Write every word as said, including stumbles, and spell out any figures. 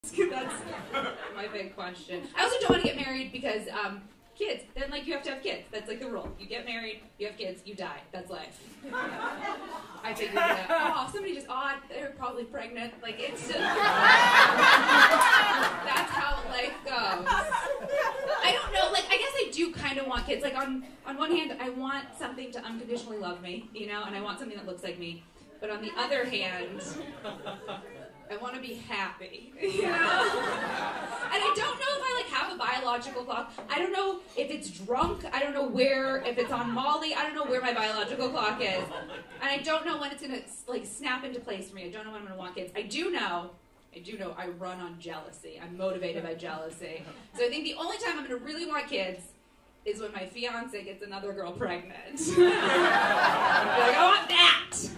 That's my big question. I also don't want to get married because um, kids, then like you have to have kids. That's like the rule. You get married, you have kids, you die. That's life. I figured that, oh, somebody just odd, they're probably pregnant. Like it's just, that's how life goes. I don't know, like I guess I do kind of want kids. Like on, on one hand, I want something to unconditionally love me, you know, and I want something that looks like me. But on the other hand, I want to be happy, you know? And I don't know if I like have a biological clock. I don't know if it's drunk. I don't know where, if it's on Molly. I don't know where my biological clock is. And I don't know when it's going to like snap into place for me. I don't know when I'm going to want kids. I do know, I do know I run on jealousy. I'm motivated by jealousy. So I think the only time I'm going to really want kids is when my fiance gets another girl pregnant. I'm like, I want that.